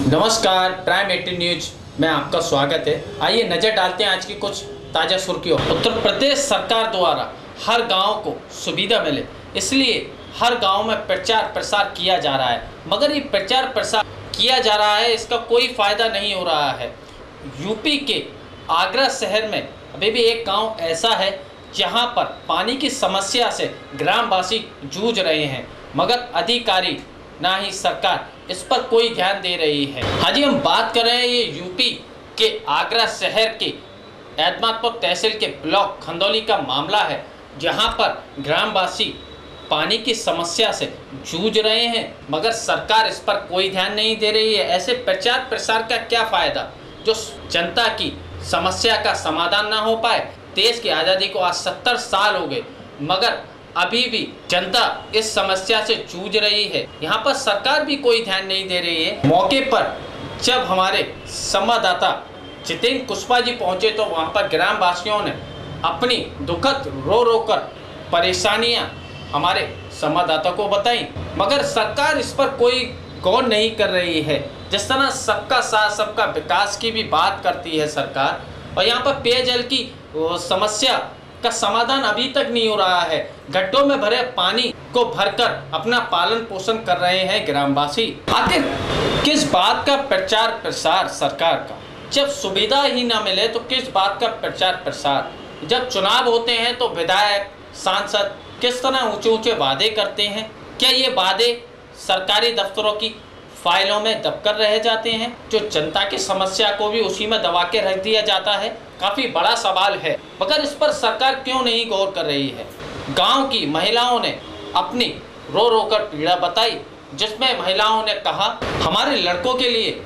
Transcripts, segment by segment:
नमस्कार, prime 18 news में आपका स्वागत है। आइए नजर डालते हैं आज की कुछ ताज़ा सुर्खियों। उत्तर प्रदेश सरकार द्वारा हर गांव को सुविधा मिले, इसलिए हर गांव में प्रचार प्रसार किया जा रहा है, मगर ये प्रचार प्रसार किया जा रहा है, इसका कोई फायदा नहीं हो रहा है। यूपी के आगरा शहर में अभी भी एक गाँव ऐसा है जहाँ पर पानी की समस्या से ग्रामवासी जूझ रहे हैं, मगर अधिकारी ना ही सरकार इस पर कोई ध्यान दे रही है। हाँ जी, हम बात कर रहे हैं ये यूपी के आगरा शहर के एतमादपुर तहसील के ब्लॉक खंदौली का मामला है, जहां पर ग्रामवासी पानी की समस्या से जूझ रहे हैं, मगर सरकार इस पर कोई ध्यान नहीं दे रही है। ऐसे प्रचार प्रसार का क्या फ़ायदा जो जनता की समस्या का समाधान ना हो पाए। देश की आज़ादी को आज 70 साल हो गए, मगर अभी भी जनता इस समस्या से जूझ रही है। यहाँ पर सरकार भी कोई ध्यान नहीं दे रही है। मौके पर जब हमारे संवाददाता जितेंद्र कुशवाहा जी पहुँचे तो वहाँ पर ग्रामवासियों ने अपनी दुखद रो रो कर परेशानियाँ हमारे संवाददाता को बताई, मगर सरकार इस पर कोई गौर नहीं कर रही है। जिस तरह सबका साथ सबका विकास की भी बात करती है सरकार, और यहाँ पर पेयजल की समस्या का समाधान अभी तक नहीं हो रहा है। गड्ढों में भरे पानी को भरकर अपना पालन पोषण कर रहे हैं ग्रामवासी। आखिर किस बात का प्रचार प्रसार सरकार का? जब सुविधा ही ना मिले तो किस बात का प्रचार प्रसार? जब चुनाव होते हैं तो विधायक सांसद किस तरह ऊंचे ऊंचे वादे करते हैं, क्या ये वादे सरकारी दफ्तरों की फाइलों में दबकर रह जाते हैं? जो जनता की समस्या को भी उसी में दबा के रख दिया जाता है। काफ़ी बड़ा सवाल है, मगर इस पर सरकार क्यों नहीं गौर कर रही है। गांव की महिलाओं ने अपनी रो रो कर पीड़ा बताई, जिसमें महिलाओं ने कहा हमारे लड़कों के लिए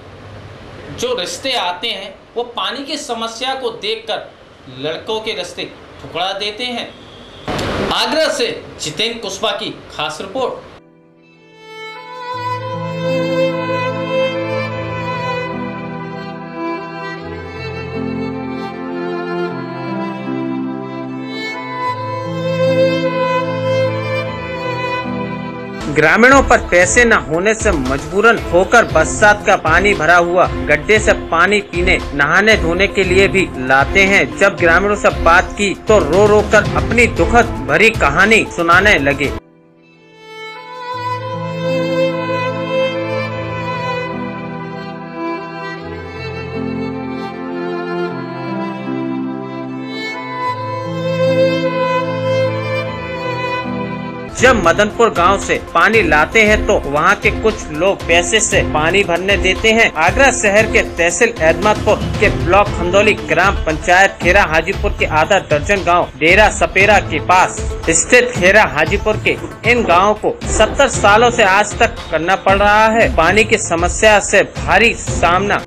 जो रिश्ते आते हैं वो पानी की समस्या को देखकर लड़कों के रिश्ते ठुकरा देते हैं। आगरा से जितेंद्र कुशवाहा की खास रिपोर्ट। ग्रामीणों पर पैसे न होने से मजबूरन होकर बरसात का पानी भरा हुआ गड्ढे से पानी पीने नहाने धोने के लिए भी लाते हैं। जब ग्रामीणों से बात की तो रो रो कर अपनी दुखद भरी कहानी सुनाने लगे। जब मदनपुर गांव से पानी लाते हैं तो वहां के कुछ लोग पैसे से पानी भरने देते हैं। आगरा शहर के तहसील एतमादपुर के ब्लॉक खंदौली ग्राम पंचायत खेरा हाजीपुर के आधा दर्जन गांव डेरा सपेरा के पास स्थित खेरा हाजीपुर के इन गांवों को 70 सालों से आज तक करना पड़ रहा है। पानी की समस्या से भारी सामना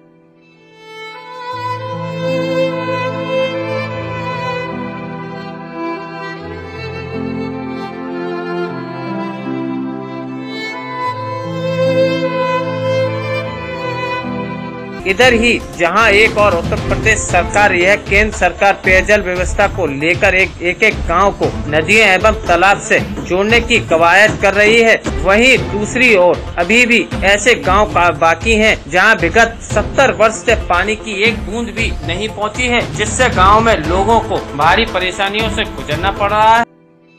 इधर ही जहां एक और उत्तर प्रदेश सरकार यह केंद्र सरकार पेयजल व्यवस्था को लेकर एक गांव को नदियों एवं तालाब से जोड़ने की कवायद कर रही है, वहीं दूसरी ओर अभी भी ऐसे गांव बाकी हैं जहां विगत 70 वर्ष से पानी की एक बूंद भी नहीं पहुंची है, जिससे गांव में लोगों को भारी परेशानियों से गुजरना पड़ रहा है।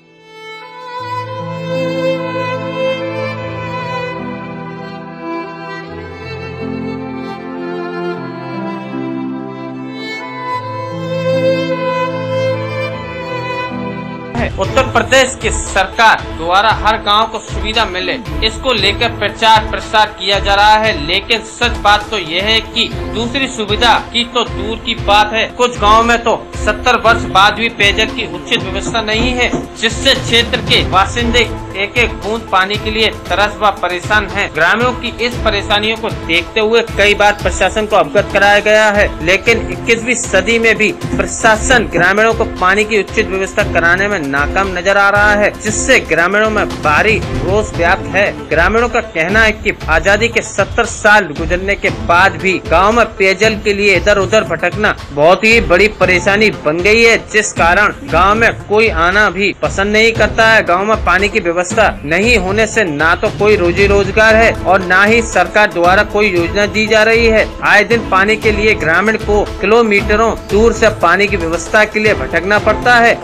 उत्तर प्रदेश की सरकार द्वारा हर गांव को सुविधा मिले, इसको लेकर प्रचार प्रसार किया जा रहा है, लेकिन सच बात तो यह है कि दूसरी सुविधा की तो दूर की बात है, कुछ गांव में तो 70 वर्ष बाद भी पेयजल की उचित व्यवस्था नहीं है, जिससे क्षेत्र के बासिंदे एक एक बूंद पानी के लिए तरस व परेशान हैं। ग्रामीणों की इस परेशानियों को देखते हुए कई बार प्रशासन को अवगत कराया गया है, लेकिन 21वीं सदी में भी प्रशासन ग्रामीणों को पानी की उचित व्यवस्था कराने में नाकाम नजर आ रहा है, जिससे ग्रामीणों में भारी रोष व्याप्त है। ग्रामीणों का कहना है कि आजादी के 70 साल गुजरने के बाद भी गाँव में पेयजल के लिए इधर उधर भटकना बहुत ही बड़ी परेशानी बन गई है, जिस कारण गांव में कोई आना भी पसंद नहीं करता है। गांव में पानी की व्यवस्था नहीं होने से ना तो कोई रोजी रोजगार है और ना ही सरकार द्वारा कोई योजना दी जा रही है। आए दिन पानी के लिए ग्रामीण को किलोमीटरों दूर से पानी की व्यवस्था के लिए भटकना पड़ता है।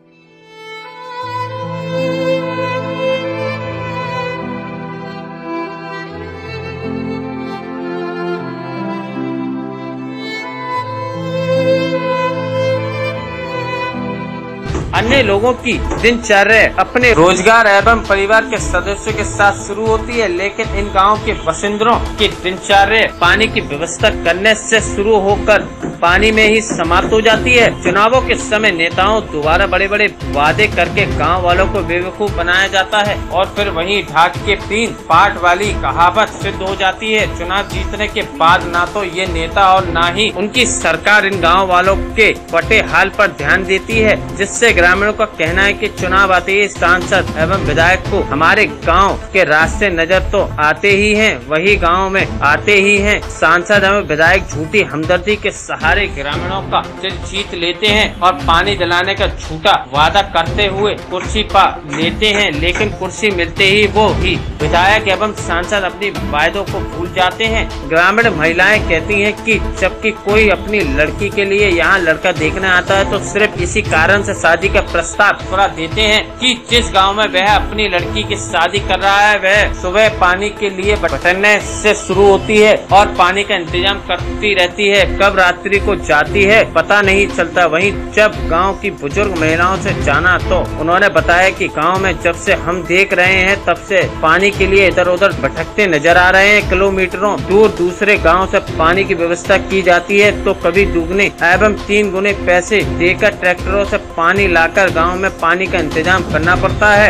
अन्य लोगों की दिनचर्या अपने रोजगार एवं परिवार के सदस्यों के साथ शुरू होती है, लेकिन इन गांव के बासिंदों की दिनचर्या पानी की व्यवस्था करने से शुरू होकर पानी में ही समाप्त हो जाती है। चुनावों के समय नेताओं द्वारा बड़े बड़े वादे करके गांव वालों को बेवकूफ बनाया जाता है और फिर वहीं ढाक के 3 पार्ट वाली कहावत सिद्ध हो जाती है। चुनाव जीतने के बाद ना तो ये नेता और ना ही उनकी सरकार इन गाँव वालों के फटे हाल पर ध्यान देती है, जिससे ग्रामीणों का कहना है कि चुनाव आते ही सांसद एवं विधायक को हमारे गांव के रास्ते नजर तो आते ही हैं, वही गांव में आते ही हैं। सांसद एवं विधायक झूठी हमदर्दी के सहारे ग्रामीणों का दिल जीत लेते हैं और पानी दिलाने का झूठा वादा करते हुए कुर्सी पा लेते हैं, लेकिन कुर्सी मिलते ही वो ही विधायक एवं सांसद अपनी वायदों को भूल जाते हैं। ग्रामीण महिलाएं कहती हैं कि जबकि कोई अपनी लड़की के लिए यहाँ लड़का देखने आता है तो सिर्फ इसी कारण से शादी का प्रस्ताव पूरा देते हैं कि जिस गांव में वह अपनी लड़की की शादी कर रहा है वह सुबह पानी के लिए भटकने से शुरू होती है और पानी का इंतजाम करती रहती है। कब रात्रि को जाती है पता नहीं चलता। वहीं जब गांव की बुजुर्ग महिलाओं से जाना तो उन्होंने बताया कि गांव में जब से हम देख रहे हैं तब से पानी के लिए इधर उधर भटकते नजर आ रहे हैं। किलोमीटरों दूर दूसरे गाँव से पानी की व्यवस्था की जाती है तो कभी दुगने एवं 3 गुने पैसे देकर ट्रैक्टरों से पानी लाकर गांव में पानी का इंतजाम करना पड़ता है।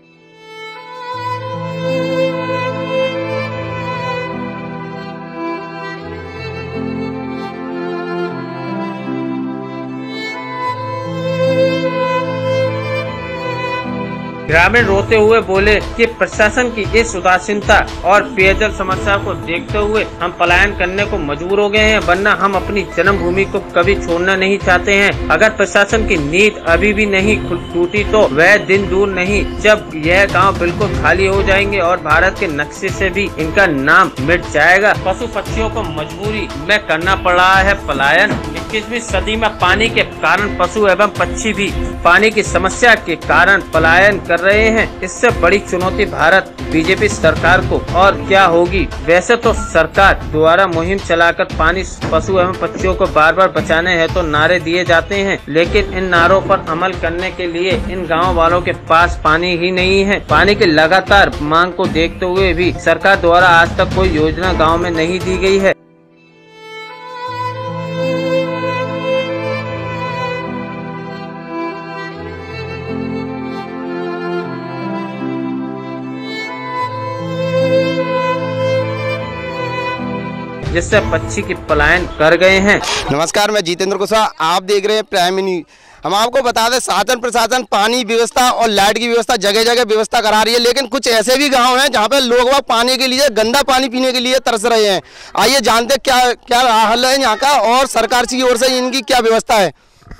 ग्रामीण रोते हुए बोले कि प्रशासन की इस उदासीनता और पेयजल समस्या को देखते हुए हम पलायन करने को मजबूर हो गए हैं, वरना हम अपनी जन्मभूमि को कभी छोड़ना नहीं चाहते हैं। अगर प्रशासन की नींद अभी भी नहीं टूटी तो वह दिन दूर नहीं जब यह गांव बिल्कुल खाली हो जाएंगे और भारत के नक्शे से भी इनका नाम मिट जाएगा। पशु पक्षियों को मजबूरी में करना पड़ रहा है पलायन। 21वीं सदी में पानी के कारण पशु एवं पक्षी भी पानी की समस्या के कारण पलायन कर रहे हैं। इससे बड़ी चुनौती भारत बीजेपी सरकार को और क्या होगी। वैसे तो सरकार द्वारा मुहिम चलाकर पानी पशु एवं पक्षियों को बार बार बचाने हैं तो नारे दिए जाते हैं, लेकिन इन नारों पर अमल करने के लिए इन गांव वालों के पास पानी ही नहीं है। पानी की लगातार मांग को देखते हुए भी सरकार द्वारा आज तक कोई योजना गाँव में नहीं दी गई है। जिससे पक्षी की पलायन कर गए हैं। नमस्कार, मैं जितेंद्र कुशवाहा, आप देख रहे हैं प्राइम न्यूज। हम आपको बता दें शासन प्रशासन पानी व्यवस्था और लाइट की व्यवस्था जगह जगह व्यवस्था करा रही है, लेकिन कुछ ऐसे भी गांव हैं जहां पे लोग वह पानी के लिए गंदा पानी पीने के लिए तरस रहे हैं। आइए जानते हैं क्या क्या हाल है यहाँ का और सरकार की ओर से इनकी क्या व्यवस्था है।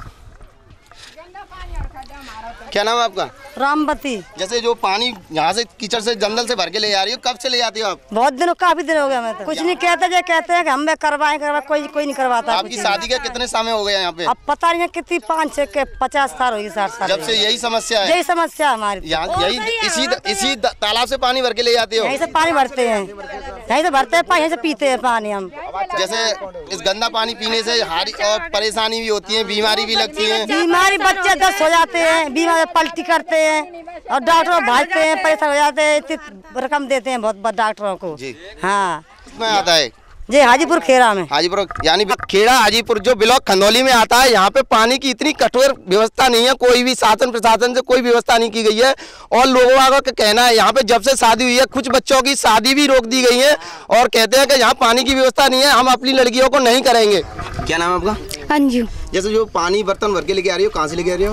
क्या नाम है आपका? रामवती। जैसे जो पानी यहाँ से कीचड़ से जंगल से भर के ले जा रही हो, कब से ले जाती हो आप? बहुत दिनों, काफी दिन हो गया। मैं तो कुछ नहीं कहते, जो कहते हैं कि हम करवाएं, कोई नहीं करवाता। आपकी शादी के कितने समय हो गए यहाँ पे? अब पता नहीं है कितनी, 5 से 50 साल होगी, 60 साल। जब से यही समस्या है? यही समस्या हमारी। यही इसी तालाब से पानी भर के ले जाते हो? यहीं से पानी भरते हैं, यहीं से भरते हैं, यहीं से पीते हैं पानी हम। जैसे इस गंदा पानी पीने से हारी और परेशानी भी होती है, बीमारी भी लगती है। बीमारी, बच्चे 10 हो जाते हैं, बीमारी पलटी करते हैं और डॉक्टरों भागते हैं, परेशान हो जाते हैं, इतनी रकम देते हैं बहुत डॉक्टरों को जी। हाँ, कितना आता है जी? हाजीपुर खेड़ा में। हाजीपुर यानी खेड़ा हाजीपुर जो ब्लॉक खंदौली में आता है। यहाँ पे पानी की इतनी कठोर व्यवस्था नहीं है, कोई भी शासन प्रशासन से कोई व्यवस्था नहीं की गई है। और लोगों का कहना है यहाँ पे जब से शादी हुई है कुछ बच्चों की शादी भी रोक दी गई है और कहते हैं कि यहाँ पानी की व्यवस्था नहीं है, हम अपनी लड़कियों को नहीं करेंगे। क्या नाम है आपका? अंजू। जैसे जो पानी बर्तन भर के लेके आ रही हो, कहाँ से लेके आ रही हो?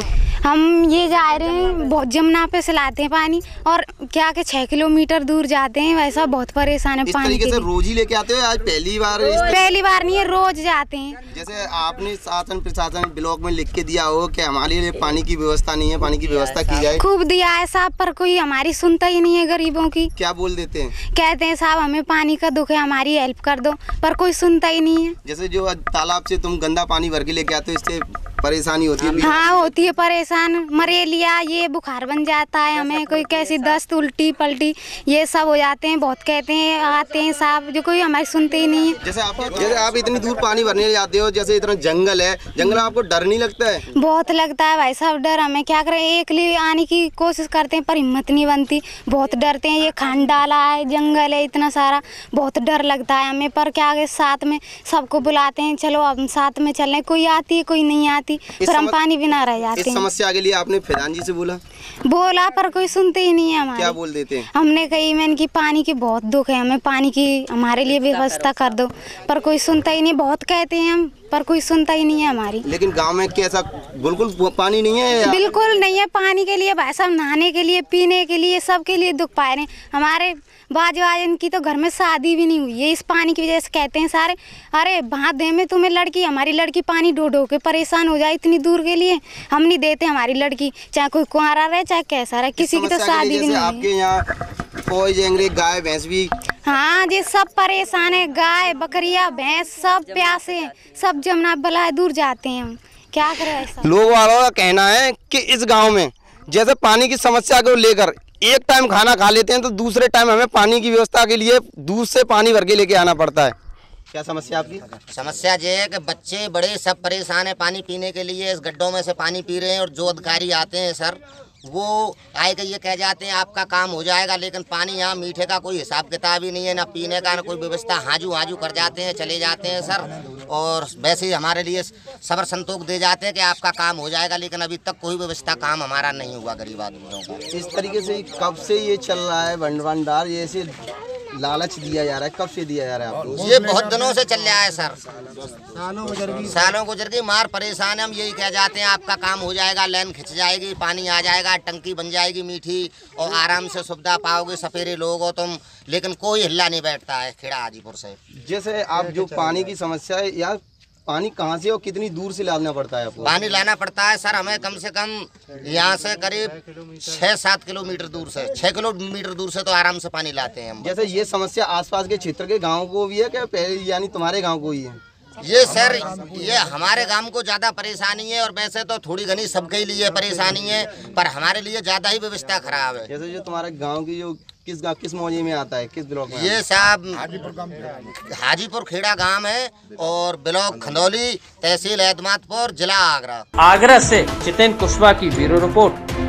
हम ये जा रहे हैं, बहुत जमुना पे से लाते हैं पानी, और क्या के 6 किलोमीटर दूर जाते हैं, वैसा बहुत परेशान है। इस पानी तरीके के से रोज ही लेके आते हो? आज पहली बार? पहली बार नहीं है, रोज जाते हैं। जैसे आपने शासन प्रशासन ब्लॉक में लिख के दिया हो कि हमारे लिए पानी की व्यवस्था नहीं है, पानी की व्यवस्था की जाए। खूब दिया है साहब, पर कोई हमारी सुनता ही नहीं है गरीबों की। क्या बोल देते हैं? कहते हैं साहब हमें पानी का दुख है, हमारी हेल्प कर दो, पर कोई सुनता ही नहीं है। जैसे जो तालाब से तुम गंदा पानी भर के लेके आते हो, इससे परेशानी होती है? हाँ होती है परेशान, मलेरिया ये बुखार बन जाता है हमें, कोई कैसी दस्त उल्टी पल्टी ये सब हो जाते हैं। बहुत कहते हैं आते हैं साहब, जो कोई हमारी सुनते ही नहीं है। जैसे आप इतनी दूर पानी भरने जाते हो, जैसे इतना जंगल है, जंगल में आपको डर नहीं लगता है? बहुत लगता है भाई साहब डर, हमें क्या करें, एक लिए आने की कोशिश करते हैं पर हिम्मत नहीं बनती, बहुत डरते हैं। ये खान डाला है, जंगल है इतना सारा, बहुत डर लगता है हमें। पर क्या है, साथ में सबको बुलाते हैं, चलो हम साथ में चल रहे, कोई आती है कोई नहीं आती, फिर हम पानी बिना रह जाते हैं। इस समस्या के लिए आपने प्रधान जी से बोला पर कोई सुनते ही नहीं है हमारे। क्या बोल देते हैं? हमने कही मैंने कि पानी की बहुत दुख है, हमें पानी की हमारे लिए व्यवस्था कर दो, पर कोई सुनता ही नहीं। बहुत कहते हैं हम, पर कोई सुनता ही नहीं है हमारी। लेकिन गांव में कैसा बिल्कुल पानी नहीं है? बिल्कुल नहीं है पानी के लिए भाई साहब, नहाने के लिए, पीने के लिए, सब के लिए दुख पाए रहे। हमारे बाजवाजन की तो घर में शादी भी नहीं हुई है इस पानी की वजह से। कहते हैं सारे, अरे बात दे में तुम्हें लड़की, हमारी लड़की पानी ढो ढो के परेशान हो जाए इतनी दूर के लिए, हम नहीं देते हमारी लड़की, चाहे कोई कुंवारा रहे चाहे कैसा रहे, किसी की तो शादी भी नहीं। आपके यहाँ कोई जंगली गाय भैंस भी? हाँ जी, सब परेशान है, गाय बकरियां भैंस सब प्यासे हैं, सब जमुना बलाए दूर जाते हैं। हम क्या करें ऐसा? लोग वालों का कहना है कि इस गांव में जैसे पानी की समस्या को लेकर एक टाइम खाना खा लेते हैं तो दूसरे टाइम हमें पानी की व्यवस्था के लिए दूर से पानी भर के लेके आना पड़ता है। क्या समस्या आपकी? समस्या ये है कि बच्चे बड़े सब परेशान है पानी पीने के लिए, इस गड्ढों में से पानी पी रहे हैं। और जो अधिकारी आते हैं सर, वो आए के ये कह जाते हैं आपका काम हो जाएगा, लेकिन पानी यहाँ मीठे का कोई हिसाब किताब ही नहीं है, ना पीने का ना कोई व्यवस्था। हाजू कर जाते हैं, चले जाते हैं सर, और वैसे ही हमारे लिए सबर संतोष दे जाते हैं कि आपका काम हो जाएगा, लेकिन अभी तक कोई व्यवस्था काम हमारा नहीं हुआ गरीब आदमियों का। इस तरीके से कब से ये चल रहा है भंडार, ये ऐसे लालच दिया जा रहा है, कब से दिया जा रहा है आपको? ये बहुत दिनों से चल रहा है सर, सालों गुजर गई, मार परेशान है। हम यही कह जाते हैं आपका काम हो जाएगा, लाइन खिंच जाएगी, पानी आ जाएगा, टंकी बन जाएगी मीठी, और आराम से सुविधा पाओगे, सफेरे लोग हो तुम, लेकिन कोई हिल्ला नहीं बैठता है खेड़ा हाजीपुर से। जैसे आप जो पानी की समस्या है, यार पानी कहाँ से और कितनी दूर से लाना पड़ता है आपको? पानी लाना पड़ता है सर हमें कम से कम यहाँ से करीब 6-7 किलोमीटर दूर से, 6 किलोमीटर दूर से तो आराम से पानी लाते हैं हम। जैसे ये समस्या आसपास के क्षेत्र के गाँव को भी है क्या, पहले यानी तुम्हारे गाँव को ही है? ये सर ये हमारे गांव को ज़्यादा परेशानी है, और वैसे तो थोड़ी घनी सबके लिए परेशानी है, पर हमारे लिए ज़्यादा ही व्यवस्था खराब है। जैसे जो तुम्हारे गांव की जो किस मौजे में आता है, किस ब्लॉक में? ये साहब हाजीपुर खेड़ा गांव है, और ब्लॉक खंदौली, तहसील एतमादपुर, जिला आगरा। आगरा से जितेंद्र कुशवाहा की ब्यूरो रिपोर्ट,